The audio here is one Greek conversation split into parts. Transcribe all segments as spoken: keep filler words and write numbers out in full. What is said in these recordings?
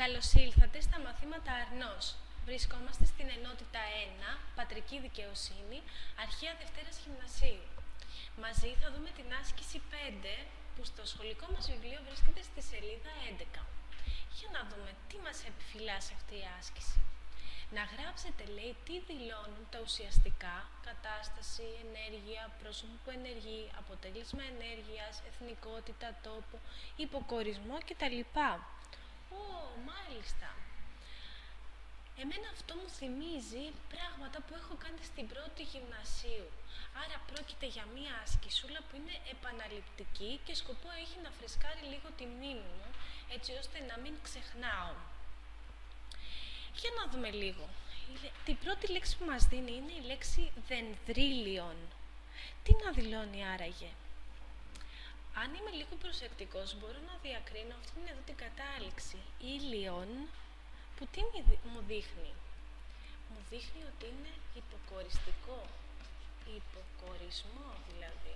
Καλώς ήλθατε στα μαθήματα Αρνός. Βρισκόμαστε στην ενότητα ένα, Πατρική Δικαιοσύνη, Αρχαία Δευτέρας Γυμνασίου. Μαζί θα δούμε την άσκηση πέντε, που στο σχολικό μας βιβλίο βρίσκεται στη σελίδα έντεκα. Για να δούμε τι μας επιφυλάσσει αυτή η άσκηση. Να γράψετε, λέει, τι δηλώνουν τα ουσιαστικά, κατάσταση, ενέργεια, πρόσωπο που ενεργεί, αποτέλεσμα ενέργειας, εθνικότητα, τόπο, υποκορισμό κτλ. Ω, μάλιστα. Εμένα αυτό μου θυμίζει πράγματα που έχω κάνει στην πρώτη γυμνασίου. Άρα πρόκειται για μία ασκησούλα που είναι επαναληπτική και σκοπό έχει να φρεσκάρει λίγο τη μνήμη μου, έτσι ώστε να μην ξεχνάω. Για να δούμε λίγο. Την πρώτη λέξη που μας δίνει είναι η λέξη δενδρύλιον. Τι να δηλώνει άραγε? Αν είμαι λίγο προσεκτικός, μπορώ να διακρίνω αυτήν εδώ την κατάληξη. Ήλιον, που τι μου δείχνει? Μου δείχνει ότι είναι υποκοριστικό. Υποκορισμό δηλαδή.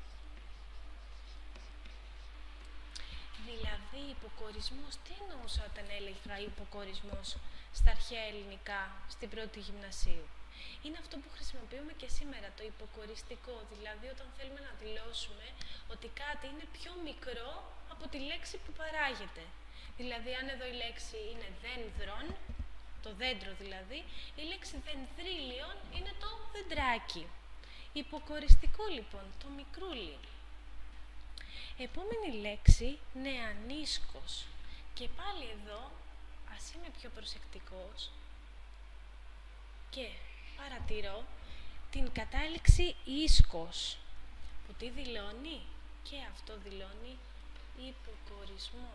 Δηλαδή, υποκορισμός, τι εννοούσα όταν έλεγα υποκορισμός στα αρχαία ελληνικά, στην πρώτη γυμνασίου? Είναι αυτό που χρησιμοποιούμε και σήμερα, το υποκοριστικό, δηλαδή όταν θέλουμε να δηλώσουμε ότι κάτι είναι πιο μικρό από τη λέξη που παράγεται. Δηλαδή, αν εδώ η λέξη είναι δένδρον, το δέντρο δηλαδή, η λέξη δενδρύλιον είναι το δεντράκι. Υποκοριστικό λοιπόν, το μικρούλι. Επόμενη λέξη, νεανίσκος. Και πάλι εδώ, ας είμαι πιο προσεκτικός και παρατηρώ την κατάληξη ίσκος, που τι δηλώνει? Και αυτό δηλώνει υποκορισμό.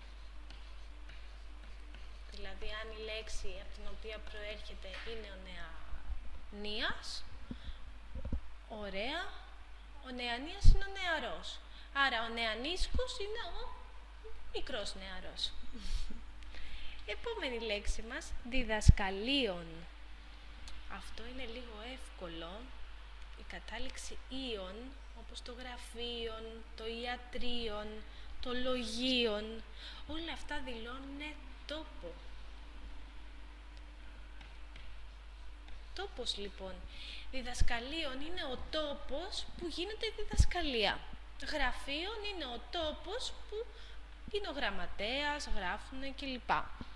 Δηλαδή, αν η λέξη από την οποία προέρχεται είναι ο νεανίας, ωραία, ο νεανίας είναι ο νεαρός. Άρα, ο νεανίσκος είναι ο μικρός νεαρός. Επόμενη λέξη μας, διδασκαλίων. Αυτό είναι λίγο εύκολο. Η κατάληξη «ιον», όπως το γραφείον, το ιατρίον, το λογίον, όλα αυτά δηλώνουν τόπο. Τόπος λοιπόν. Διδασκαλίων είναι ο τόπος που γίνεται η διδασκαλία. Γραφείον είναι ο τόπος που είναι ο γραμματέας, γράφουνε κλπ.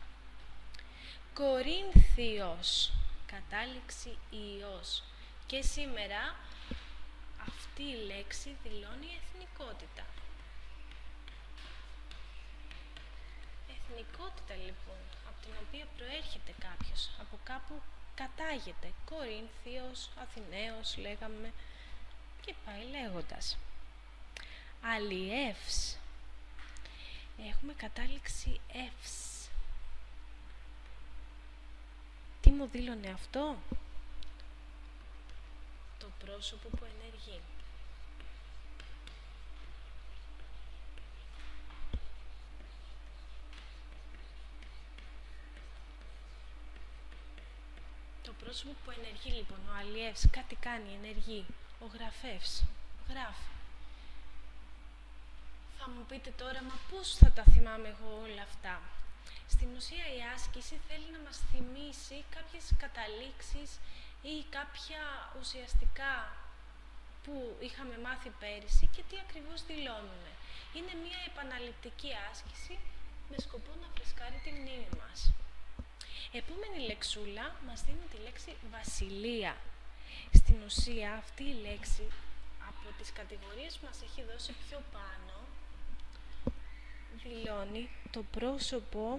Κορίνθιος. Κατάληξη ιός. Και σήμερα αυτή η λέξη δηλώνει εθνικότητα. Εθνικότητα λοιπόν, από την οποία προέρχεται κάποιος, από κάπου κατάγεται. Κορίνθιος, Αθηναίος λέγαμε και πάει λέγοντας. Αλλιεύς. Έχουμε κατάληξη εύς. Τι μου δήλωνε αυτό? Το πρόσωπο που ενεργεί. Το πρόσωπο που ενεργεί λοιπόν, ο αλλιεύς, κάτι κάνει, ενεργεί. Ο γραφεύς, γράφει. Θα μου πείτε τώρα, μα πώς θα τα θυμάμαι εγώ όλα αυτά? Στην ουσία η άσκηση θέλει να μας θυμίσει κάποιες καταλήξεις ή κάποια ουσιαστικά που είχαμε μάθει πέρυσι και τι ακριβώς δηλώνουν. Είναι μια επαναληπτική άσκηση με σκοπό να φρεσκάρει τη μνήμη μας. Επόμενη λεξούλα μας δίνει τη λέξη βασιλεία. Στην ουσία αυτή η λέξη από τις κατηγορίες που μας έχει δώσει πιο πάνω δηλώνει το πρόσωπο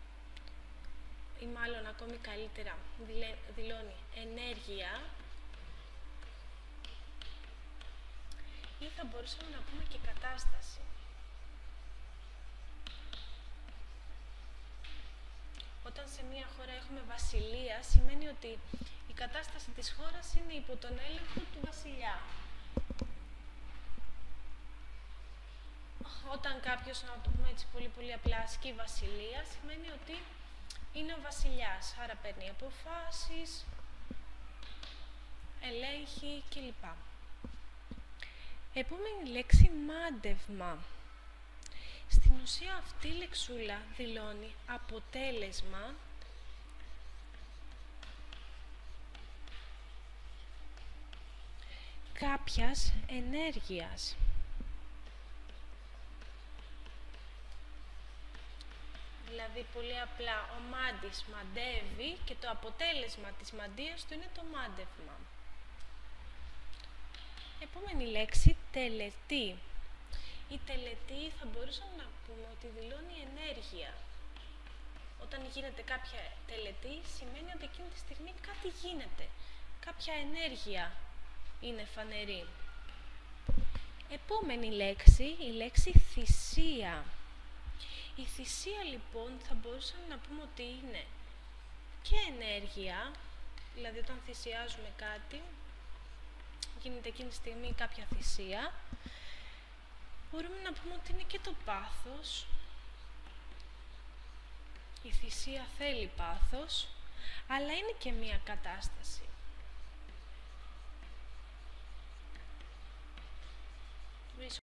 ή μάλλον ακόμη καλύτερα δηλώνει ενέργεια ή θα μπορούσαμε να πούμε και κατάσταση. Όταν σε μία χώρα έχουμε βασιλεία, σημαίνει ότι η κατάσταση της χώρας είναι υπό τον έλεγχο του βασιλιά. Όταν κάποιος, να το πούμε έτσι πολύ πολύ απλά, ασκεί βασιλεία, σημαίνει ότι είναι ο βασιλιάς, άρα παίρνει αποφάσεις, ελέγχει κλπ. Επόμενη λέξη, μάντευμα. Στην ουσία αυτή η λεξούλα δηλώνει αποτέλεσμα κάποιας ενέργειας. Δηλαδή, πολύ απλά, ο μάντης μαντεύει και το αποτέλεσμα της μαντείας του είναι το μάντευμα. Επόμενη λέξη, τελετή. Η τελετή θα μπορούσαμε να πούμε ότι δηλώνει ενέργεια. Όταν γίνεται κάποια τελετή, σημαίνει ότι εκείνη τη στιγμή κάτι γίνεται. Κάποια ενέργεια είναι φανερή. Επόμενη λέξη, η λέξη θυσία. Η θυσία, λοιπόν, θα μπορούσαμε να πούμε ότι είναι και ενέργεια, δηλαδή όταν θυσιάζουμε κάτι, γίνεται εκείνη τη στιγμή κάποια θυσία. Μπορούμε να πούμε ότι είναι και το πάθος. Η θυσία θέλει πάθος, αλλά είναι και μία κατάσταση.